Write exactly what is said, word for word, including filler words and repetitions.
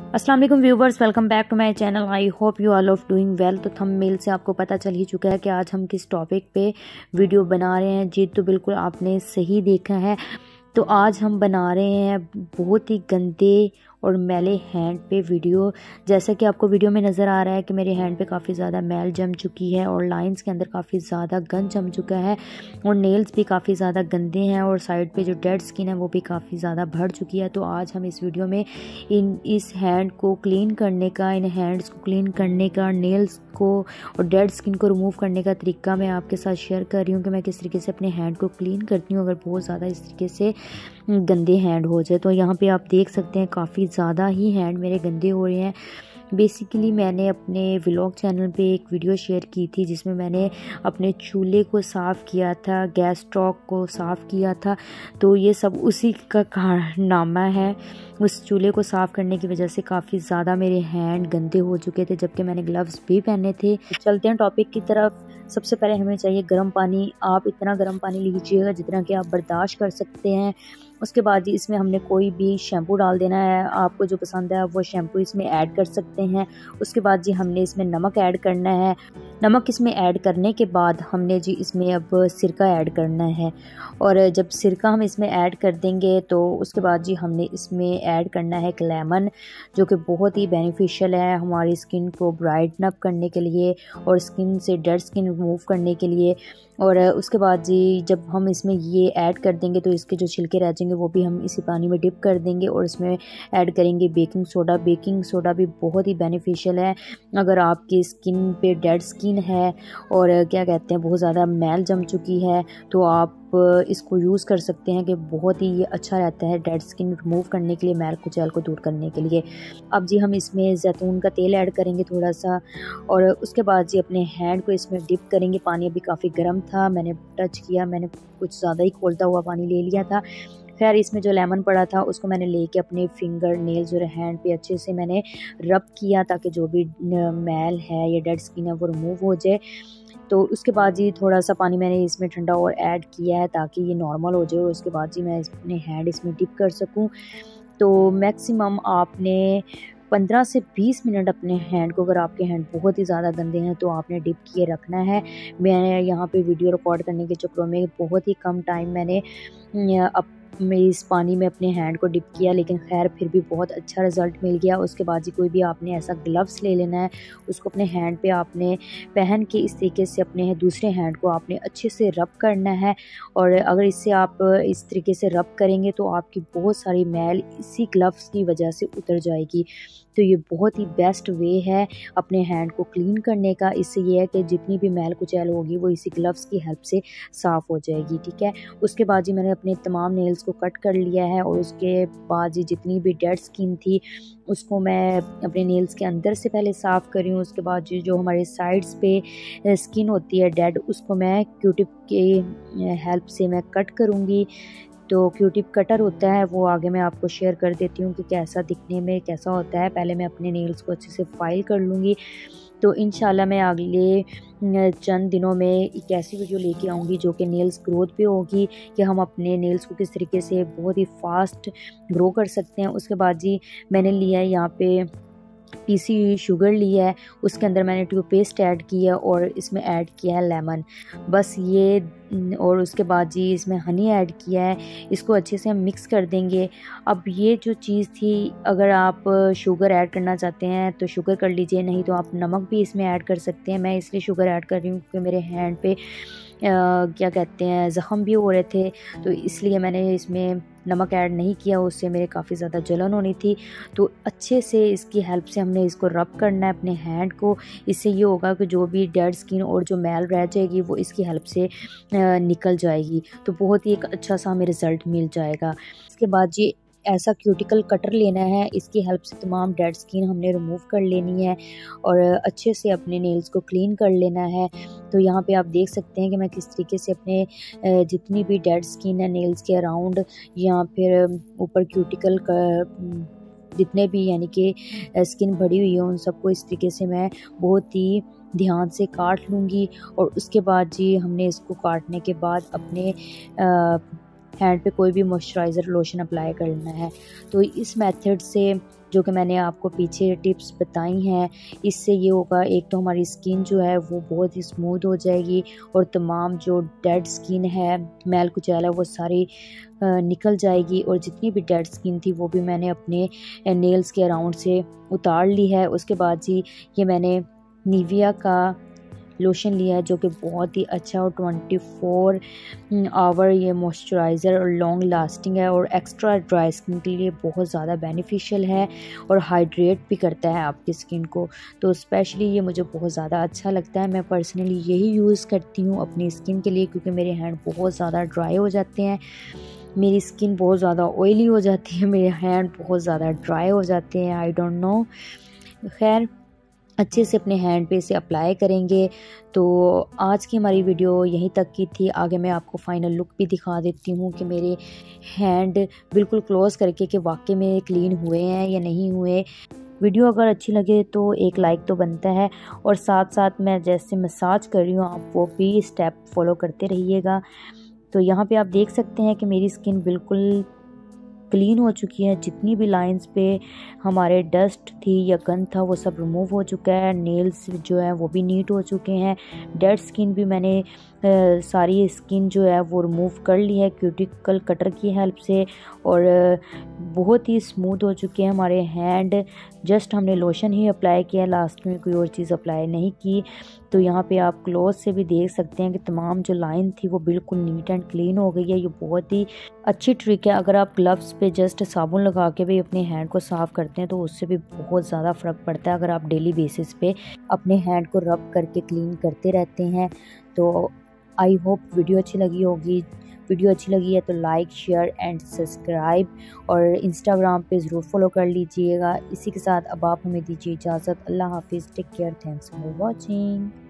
अस्सलाम वालेकुम viewers, welcome back to my channel. I hope you all of doing well. तो thumbnail से आपको पता चल ही चुका है कि आज हम किस टॉपिक पे वीडियो बना रहे हैं। जी तो बिल्कुल आपने सही देखा है। तो आज हम बना रहे हैं बहुत ही गंदे और मैले हैंड पे वीडियो। जैसा कि आपको वीडियो में नज़र आ रहा है कि मेरे हैंड पे काफ़ी ज़्यादा मैल जम चुकी है और लाइंस के अंदर काफ़ी ज़्यादा गंद जम चुका है और नेल्स भी काफ़ी ज़्यादा गंदे हैं और साइड पे जो डेड स्किन है वो भी काफ़ी ज़्यादा बढ़ चुकी है। तो आज हम इस वीडियो में इन इस हैंड को क्लीन करने का, इन हैंड्स को क्लीन करने का, नेल्स को और डेड स्किन को रिमूव करने का तरीका मैं आपके साथ शेयर कर रही हूँ कि मैं किस तरीके से अपने हैंड को क्लीन करती हूँ अगर बहुत ज़्यादा इस तरीके से गंदे हैंड हो जाए। तो यहाँ पे आप देख सकते हैं काफ़ी ज़्यादा ही हैंड मेरे गंदे हो रहे हैं। बेसिकली मैंने अपने व्लॉग चैनल पे एक वीडियो शेयर की थी जिसमें मैंने अपने चूल्हे को साफ़ किया था, गैस स्टोव को साफ़ किया था। तो ये सब उसी का कारनामा है। उस चूल्हे को साफ़ करने की वजह से काफ़ी ज़्यादा मेरे हैंड गंदे हो चुके थे जबकि मैंने ग्लव्स भी पहने थे। चलते हैं टॉपिक की तरफ। सबसे पहले हमें चाहिए गर्म पानी। आप इतना गर्म पानी लीजिएगा जितना कि आप बर्दाश्त कर सकते हैं। उसके बाद जी इसमें हमने कोई भी शैम्पू डाल देना है। आपको जो पसंद है आप वो शैम्पू इसमें ऐड कर सकते हैं। उसके बाद जी हमने इसमें नमक ऐड करना है। नमक इसमें ऐड करने के बाद हमने जी इसमें अब सिरका ऐड करना है। और जब सिरका हम इसमें ऐड कर देंगे तो उसके बाद जी हमने इसमें ऐड करना है एक लेमन, जो कि बहुत ही बेनिफिशियल है हमारी स्किन को ब्राइटन अप करने के लिए और स्किन से डेड स्किन रिमूव करने के लिए। और उसके बाद जी जब हम इसमें ये ऐड कर देंगे तो इसके जो छिलके रह जाएंगे वो भी हम इसी पानी में डिप कर देंगे और इसमें ऐड करेंगे बेकिंग सोडा। बेकिंग सोडा भी बहुत ही बेनिफिशियल है अगर आपकी स्किन पे डेड स्किन है और क्या कहते हैं बहुत ज़्यादा मैल जम चुकी है तो आप इसको यूज़ कर सकते हैं कि बहुत ही ये अच्छा रहता है डेड स्किन रिमूव करने के लिए, मैल कुचैल को दूर करने के लिए। अब जी हम इसमें जैतून का तेल ऐड करेंगे थोड़ा सा और उसके बाद जी अपने हैंड को इसमें डिप करेंगे। पानी अभी काफ़ी गर्म था, मैंने टच किया, मैंने कुछ ज़्यादा ही खोलता हुआ पानी ले लिया था। खैर इसमें जो लेमन पड़ा था उसको मैंने लेके अपने फिंगर नेल्स और हैंड पे अच्छे से मैंने रब किया ताकि जो भी मैल है या डेड स्किन है वो रिमूव हो जाए। तो उसके बाद जी थोड़ा सा पानी मैंने इसमें ठंडा और ऐड किया है ताकि ये नॉर्मल हो जाए और उसके बाद जी मैं अपने हैंड इसमें डिप कर सकूं। तो मैक्सिमम आपने पंद्रह से बीस मिनट अपने हैंड को, अगर आपके हैंड बहुत ही ज़्यादा गंदे हैं तो आपने डिप किए रखना है। मैंने यहाँ पे वीडियो रिकॉर्ड करने के चक्करों में बहुत ही कम टाइम मैंने अप मैं इस पानी में अपने हैंड को डिप किया, लेकिन खैर फिर भी बहुत अच्छा रिज़ल्ट मिल गया। उसके बाद जी कोई भी आपने ऐसा ग्लव्स ले लेना है, उसको अपने हैंड पे आपने पहन के इस तरीके से अपने दूसरे हैंड को आपने अच्छे से रब करना है। और अगर इससे आप इस तरीके से रब करेंगे तो आपकी बहुत सारी मैल इसी ग्लव्स की वजह से उतर जाएगी। तो ये बहुत ही बेस्ट वे है अपने हैंड को क्लीन करने का। इससे ये है कि जितनी भी मैल कुचैल होगी वो इसी ग्लव्स की हेल्प से साफ़ हो जाएगी। ठीक है, उसके बाद जी मैंने अपने तमाम नेल्स को कट कर लिया है और उसके बाद जी जितनी भी डेड स्किन थी उसको मैं अपने नेल्स के अंदर से पहले साफ़ कर रही हूँ। उसके बाद जी जो हमारे साइड्स पे स्किन होती है डेड, उसको मैं क्यूटिप के हेल्प से मैं कट करूँगी। तो क्यूटिप कटर होता है वो आगे मैं आपको शेयर कर देती हूँ कि कैसा दिखने में कैसा होता है। पहले मैं अपने नेल्स को अच्छे से फाइल कर लूँगी। तो इंशाल्लाह मैं अगले चंद दिनों में एक ऐसी वीडियो लेके आऊँगी जो कि नेल्स ग्रोथ पे होगी कि हम अपने नेल्स को किस तरीके से बहुत ही फास्ट ग्रो कर सकते हैं। उसके बाद जी मैंने लिया है यहाँ पे पीसी शुगर लिया है, उसके अंदर मैंने टूथपेस्ट ऐड किया और इसमें ऐड किया है लेमन, बस ये। और उसके बाद जी इसमें हनी ऐड किया है। इसको अच्छे से हम मिक्स कर देंगे। अब ये जो चीज़ थी, अगर आप शुगर ऐड करना चाहते हैं तो शुगर कर लीजिए, नहीं तो आप नमक भी इसमें ऐड कर सकते हैं। मैं इसलिए शुगर ऐड कर रही हूँ क्योंकि मेरे हैंड पे आ, क्या कहते हैं ज़ख़म भी हो रहे थे, तो इसलिए मैंने इसमें नमक ऐड नहीं किया, उससे मेरे काफ़ी ज़्यादा जलन होनी थी। तो अच्छे से इसकी हेल्प से हमने इसको रब करना है अपने हैंड को। इससे ये होगा कि जो भी डेड स्किन और जो मैल रह जाएगी वो इसकी हेल्प से निकल जाएगी। तो बहुत ही एक अच्छा सा हमें रिज़ल्ट मिल जाएगा। इसके बाद जी ऐसा क्यूटिकल कटर लेना है, इसकी हेल्प से तमाम डेड स्किन हमने रिमूव कर लेनी है और अच्छे से अपने नेल्स को क्लीन कर लेना है। तो यहाँ पे आप देख सकते हैं कि मैं किस तरीके से अपने जितनी भी डेड स्किन है नेल्स के अराउंड या फिर ऊपर क्यूटिकल जितने भी यानी कि स्किन बढ़ी हुई है उन सबको इस तरीके से मैं बहुत ही ध्यान से काट लूँगी। और उसके बाद जी हमने इसको काटने के बाद अपने हैंड पे कोई भी मॉइस्चराइज़र लोशन अप्लाई करना है। तो इस मेथड से जो कि मैंने आपको पीछे टिप्स बताई हैं। इससे ये होगा, एक तो हमारी स्किन जो है वो बहुत ही स्मूथ हो जाएगी और तमाम जो डेड स्किन है, मैल कुचैल है, वो सारी निकल जाएगी। और जितनी भी डेड स्किन थी वो भी मैंने अपने नेल्स के अराउंड से उतार ली है। उसके बाद जी ये मैंने निविया का लोशन लिया है जो कि बहुत ही अच्छा और ट्वेंटी फोर आवर ये मॉइस्चराइज़र और लॉन्ग लास्टिंग है और एक्स्ट्रा ड्राई स्किन के लिए बहुत ज़्यादा बेनिफिशियल है और हाइड्रेट भी करता है आपकी स्किन को। तो स्पेशली ये मुझे बहुत ज़्यादा अच्छा लगता है। मैं पर्सनली यही यूज़ करती हूँ अपनी स्किन के लिए, क्योंकि मेरे हैंड बहुत ज़्यादा ड्राई हो जाते हैं, मेरी स्किन बहुत ज़्यादा ऑयली हो जाती है, मेरे हैंड बहुत ज़्यादा ड्राई हो जाते हैं। आई डोंट नो, खैर अच्छे से अपने हैंड पे इसे अप्लाई करेंगे। तो आज की हमारी वीडियो यहीं तक की थी। आगे मैं आपको फाइनल लुक भी दिखा देती हूँ कि मेरे हैंड बिल्कुल क्लोज करके कि वाकई में क्लीन हुए हैं या नहीं हुए। वीडियो अगर अच्छी लगे तो एक लाइक तो बनता है, और साथ साथ मैं जैसे मसाज कर रही हूँ आप वो भी स्टेप फॉलो करते रहिएगा। तो यहाँ पे आप देख सकते हैं कि मेरी स्किन बिल्कुल क्लीन हो चुकी है। जितनी भी लाइंस पे हमारे डस्ट थी या गंद था वो सब रिमूव हो चुका है। नेल्स जो है वो भी नीट हो चुके हैं। डेड स्किन भी मैंने आ, सारी स्किन जो है वो रिमूव कर ली है क्यूटिकल कटर की हेल्प से, और आ, बहुत ही स्मूथ हो चुके हैं हमारे हैंड। जस्ट हमने लोशन ही अप्लाई किया, लास्ट में कोई और चीज़ अप्लाई नहीं की। तो यहाँ पे आप क्लोज से भी देख सकते हैं कि तमाम जो लाइन थी वो बिल्कुल नीट एंड क्लीन हो गई है। ये बहुत ही अच्छी ट्रिक है। अगर आप ग्लव्स पे जस्ट साबुन लगा के भी अपने हैंड को साफ़ करते हैं तो उससे भी बहुत ज़्यादा फ़र्क पड़ता है, अगर आप डेली बेसिस पे अपने हैंड को रब करके क्लीन करते रहते हैं। तो आई होप वीडियो अच्छी लगी होगी। वीडियो अच्छी लगी है तो लाइक, शेयर एंड सब्सक्राइब, और इंस्टाग्राम पे ज़रूर फॉलो कर लीजिएगा। इसी के साथ अब आप हमें दीजिए इजाज़त। अल्लाह हाफिज़, take care, thanks for watching.